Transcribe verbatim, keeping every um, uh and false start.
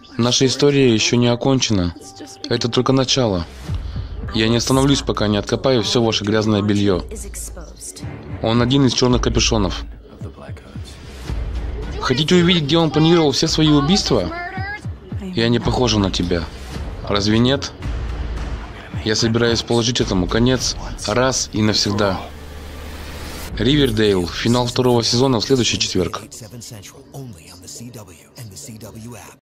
Наша история еще не окончена. Это только начало. Я не остановлюсь, пока не откопаю все ваше грязное белье. Он один из черных капюшонов. Хотите увидеть, где он планировал все свои убийства? Я не похожа на тебя. Разве нет? Я собираюсь положить этому конец раз и навсегда. Ривердейл. Финал второго сезона в следующий четверг.